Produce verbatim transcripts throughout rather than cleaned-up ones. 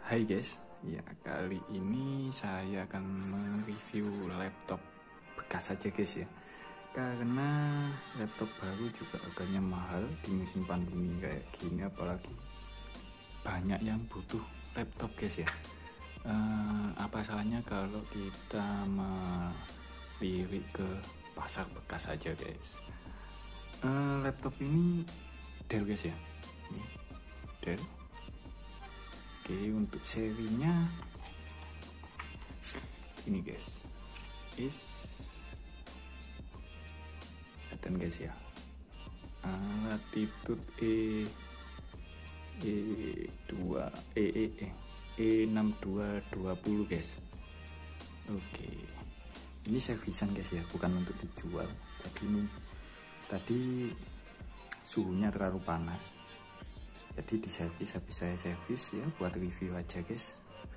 Hai guys, ya kali ini saya akan mereview laptop bekas saja guys ya. Karena laptop baru juga harganya mahal di musim pandemi kayak gini, apalagi banyak yang butuh laptop guys ya. Uh, apa salahnya kalau kita melirik ke pasar bekas saja guys. Uh, laptop ini Dell guys ya, ini Dell. Oke, untuk serinya ini guys, is kelihatan guys ya, uh, latitude E E dua E E E E enam dua dua nol guys. Oke, ini servisan guys ya, bukan untuk dijual. Jadi ini tadi suhunya terlalu panas, jadi di servis, habis saya servis ya buat review aja guys.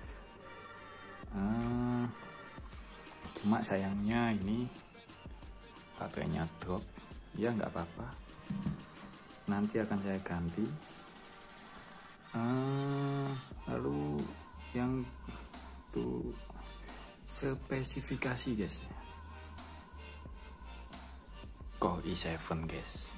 uh, Cuma sayangnya ini baterainya drop ya, nggak apa-apa, nanti akan saya ganti. uh, Lalu yang tuh spesifikasi guys, Core i tujuh guys.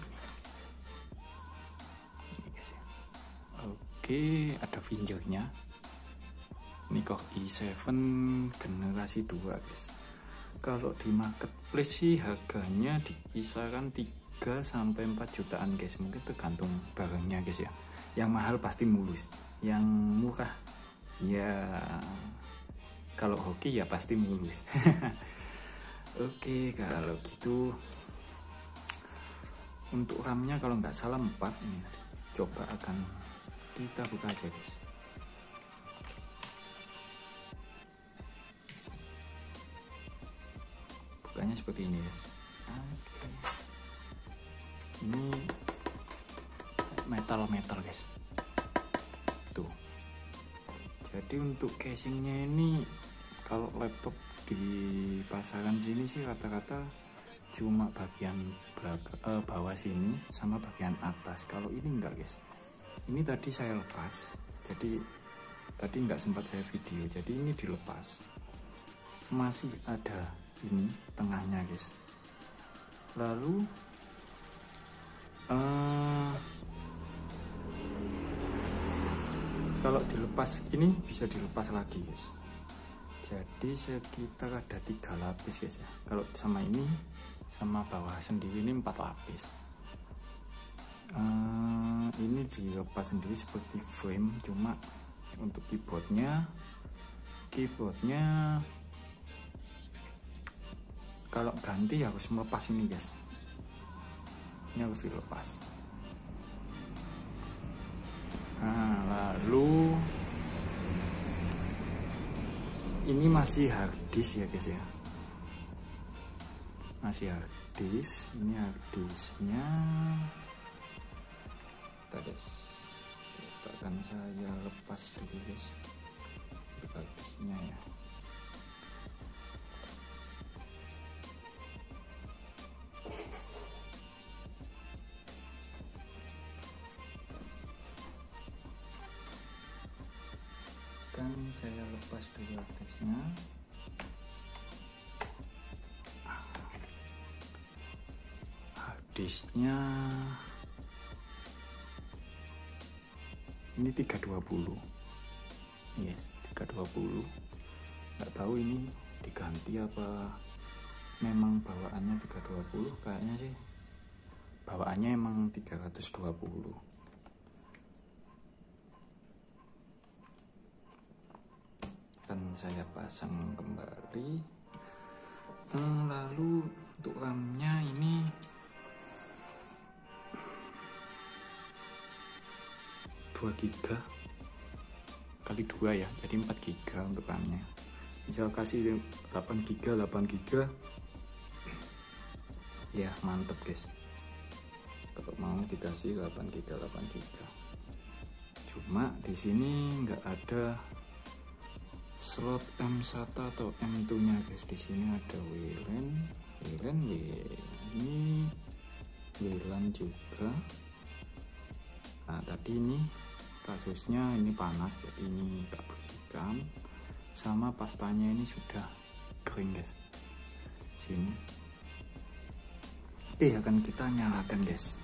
Oke, ada fingernya. Ini Core i tujuh generasi dua guys. Kalau di marketplace sih harganya di kisaran tiga sampai empat jutaan guys. Mungkin tergantung barangnya guys ya. Yang mahal pasti mulus, yang murah ya kalau hoki ya pasti mulus. Oke, kalau gitu untuk RAM-nya kalau nggak salah empat nih. Coba akan kita buka aja guys. Bukanya seperti ini guys. Oke. Ini metal-metal guys. Tuh. Jadi untuk casingnya ini kalau laptop di pasaran sini sih rata-rata cuma bagian belakang, eh, bawah sini sama bagian atas. Kalau ini enggak guys. Ini tadi saya lepas, jadi tadi nggak sempat saya video, jadi ini dilepas, masih ada ini tengahnya guys. Lalu uh, kalau dilepas ini bisa dilepas lagi guys, jadi sekitar ada tiga lapis guys ya. Kalau sama ini sama bawah sendiri ini empat lapis. Uh, ini dilepas sendiri seperti frame, cuma untuk keyboardnya keyboardnya kalau ganti harus melepas ini guys, ini harus dilepas. Nah, lalu ini masih harddisk ya guys ya, masih harddisk. Ini harddisknya guys, coba akan saya lepas dulu guys harddisknya ya. Kan saya lepas dulu harddisknya. Harddisknya ini tiga dua nol yes, tiga dua nol. Nggak tahu ini diganti apa memang bawaannya tiga dua nol. Kayaknya sih bawaannya emang tiga dua nol. Dan saya pasang kembali. hmm, Lalu untuk RAM-nya ini dua giga kali dua ya, jadi empat giga untuk RAM-nya. Misal kasih delapan giga delapan giga ya mantep guys. Kalau mau dikasih delapan giga delapan giga. Cuma di sini nggak ada slot M satu atau M dua nya guys. Di sini ada W LAN, W LAN, W ini W LAN juga. Nah tadi ini kasusnya ini panas, jadi ini tak bersihkan. Sama pastanya ini sudah kering guys, sini. Oke, akan kita nyalakan guys.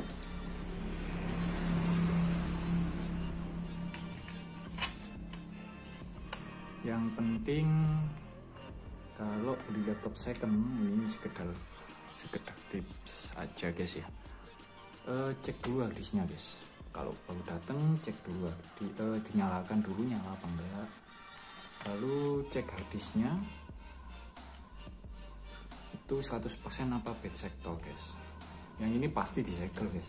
Yang penting kalau beli laptop second ini sekedar sekedar tips aja guys ya. E, cek dulu harddisknya guys. Kalau baru datang cek dulu di, e, dinyalakan dulu nyala apa enggak. Lalu cek harddisknya itu seratus persen apa bad sector guys. Yang ini pasti disegel guys.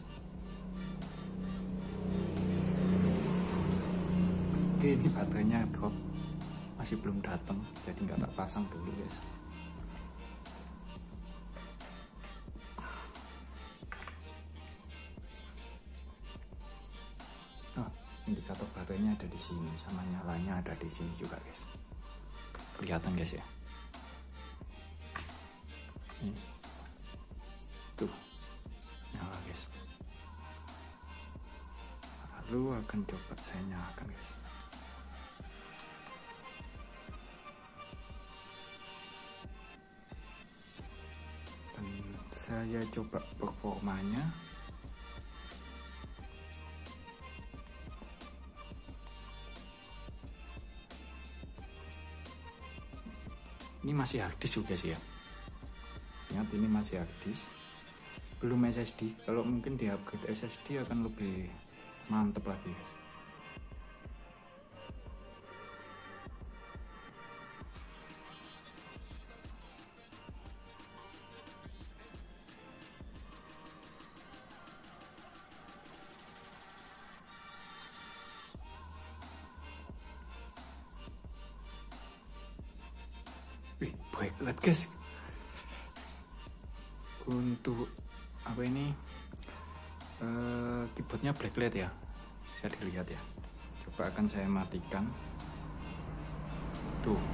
Oke, ini baterainya drop, masih belum datang, jadi nggak tak pasang dulu guys. Oh, indikator baterainya ada di sini, sama nyalanya ada di sini juga guys. Kelihatan guys ya. Nih. Tuh, nyala guys. Lalu akan coba saya nyalakan guys. Dan saya coba performanya. Ini masih harddisk juga sih ya. Ingat, ini masih harddisk, belum S S D. Kalau mungkin di upgrade S S D akan lebih mantep lagi guys. Wih, backlight guys. Untuk apa ini, uh, keyboardnya backlight ya, bisa dilihat ya. Coba akan saya matikan. Tuh,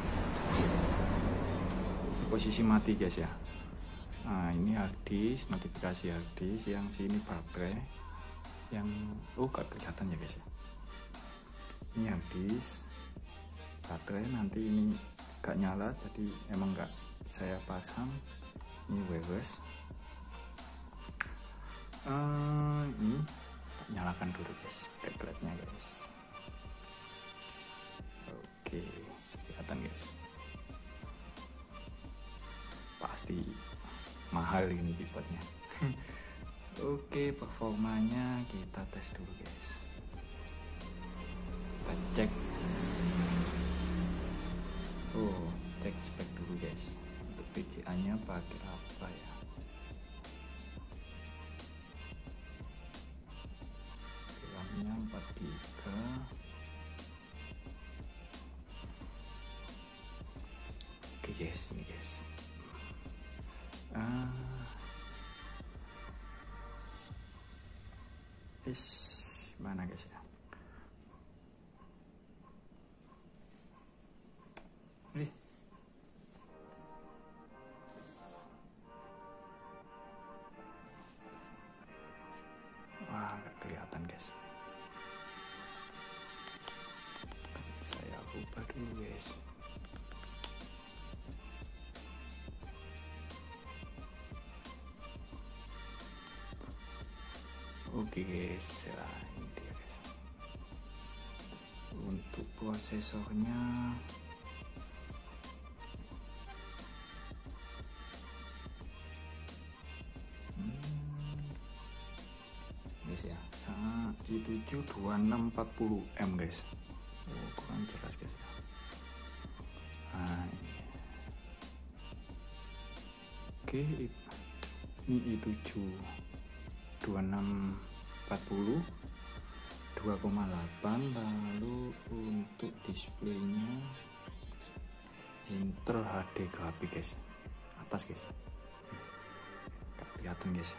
posisi mati guys ya. Nah, ini harddisk, notifikasi harddisk, yang sini baterai, yang oh gak kelihatan ya guys ya. Ini harddisk, baterai, nanti ini gak nyala, jadi emang gak saya pasang. Ini wireless. Uh, ini nyalakan dulu guys, backlightnya guys. Oke, kelihatan guys. Pasti mahal ini keyboardnya. Oke, performanya kita tes dulu guys. Kita cek. Oh, cek spek dulu guys. Untuk V G A nya pakai apa ya? RAM-nya empat giga. Oke guys, ini guys. Ah, is mana guys ya? Nih. Wah, nggak kelihatan guys. Saya ubah dulu guys. Oke guys, nah, ini dia guys. Untuk prosesornya guys ya, i tujuh dua enam empat puluh M guys. Oh, kurang jelas guys. Nah, ini. Oke, ini i tujuh dua enam empat puluh dua koma delapan. Lalu untuk displaynya Intel H D grafik guys, atas guys, gak kelihatan guys.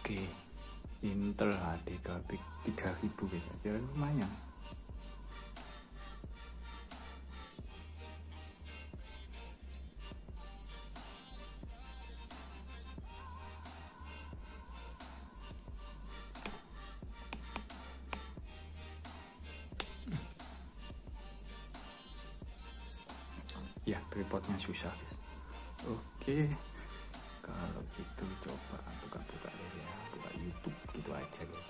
Oke, Intel H D grafik tiga ribu guys, ya lumayan. Ya, tripodnya susah guys. Oke, kalau gitu coba buka-buka guys ya, buka YouTube gitu aja guys.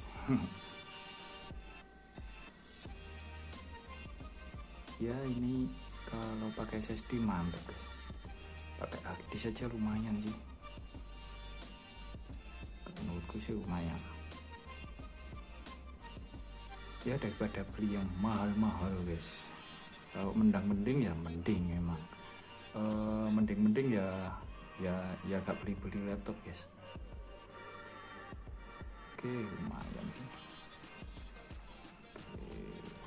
Ya ini kalau pakai S S D mantap guys, pakai hard disk saja lumayan sih, menurutku sih lumayan ya, daripada beli yang mahal-mahal guys. Kalau mendang-mending ya mending emang e, mending-mending ya ya ya gak beli-beli laptop guys. Oke, lumayan sih. Oke.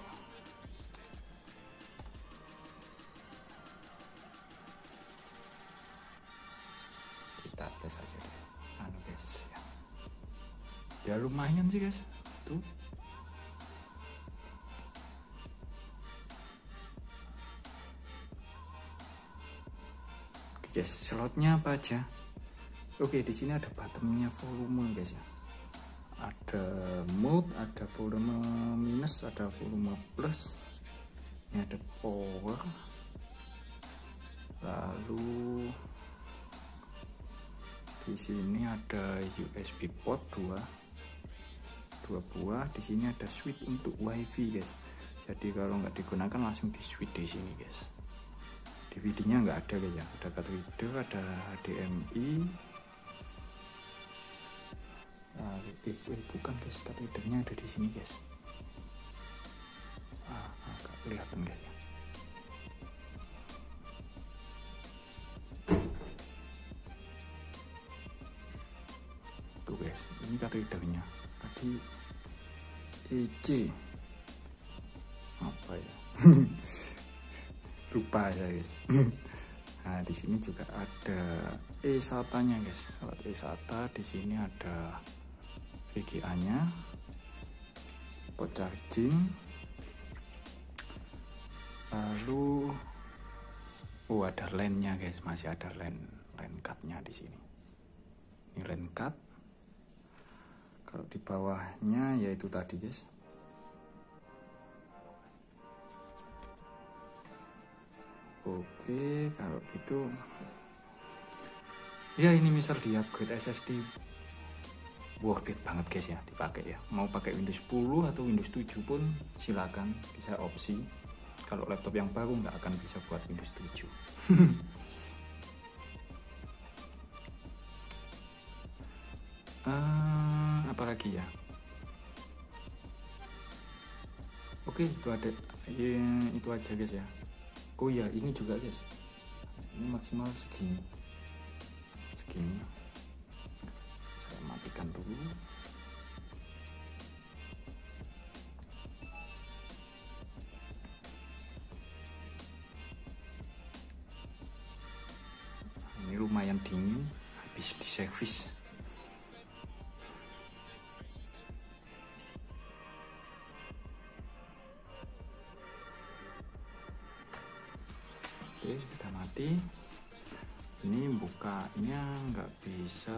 Kita tes aja deh anu guys ya. Ya lumayan sih guys tuh. Guys, slotnya apa aja? Oke, di sini ada bottomnya volume guys ya. Ada mode, ada volume minus, ada volume plus. Ini ada power. Lalu di sini ada U S B port dua, dua buah. Di sini ada switch untuk WiFi guys. Jadi kalau nggak digunakan langsung di switch di sini guys. D V D-nya nggak ada guys ya, ada card reader, ada H D M I. Nah, eh, eh, bukan guys, card readernya ada di sini guys. Ah, agak kelihatan guys ya. Tuh guys, ini card readernya. Tadi E C apa ya? Lupa ya guys. Nah di sini juga ada E SATA-nya guys, slot E SATA. Di sini ada V G A-nya, port charging. Lalu oh ada LAN-nya guys, masih ada LAN LAN card-nya di sini. Ini LAN card. Kalau di bawahnya yaitu tadi guys. Oke, kalau gitu ya ini misal di upgrade S S D worth it banget guys ya dipakai ya. Mau pakai Windows sepuluh atau Windows tujuh pun silakan, bisa opsi. Kalau laptop yang baru nggak akan bisa buat Windows tujuh. uh, apa lagi ya? Oke, itu ada ya, itu aja guys ya. Oh ya, ini juga guys, ini maksimal segini, segini. Saya matikan dulu. Ini lumayan dingin, habis di servis. Oke, sudah mati. Ini bukanya nggak bisa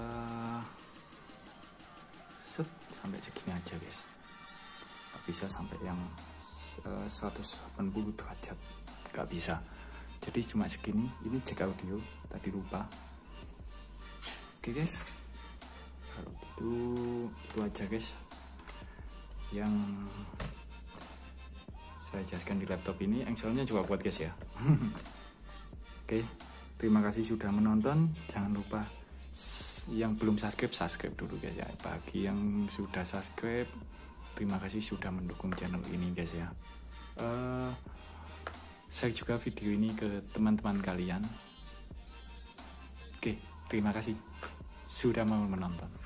set sampai segini aja guys, nggak bisa sampai yang seratus delapan puluh derajat, nggak bisa. Jadi cuma segini. Ini cek audio tadi lupa. Oke guys, kalau gitu itu aja guys yang saya jelaskan di laptop ini. Engselnya juga buat guys ya. Oke, terima kasih sudah menonton. Jangan lupa yang belum subscribe, subscribe dulu guys ya. Bagi yang sudah subscribe, terima kasih sudah mendukung channel ini guys ya. uh, Share juga video ini ke teman-teman kalian. Oke, terima kasih sudah mau menonton.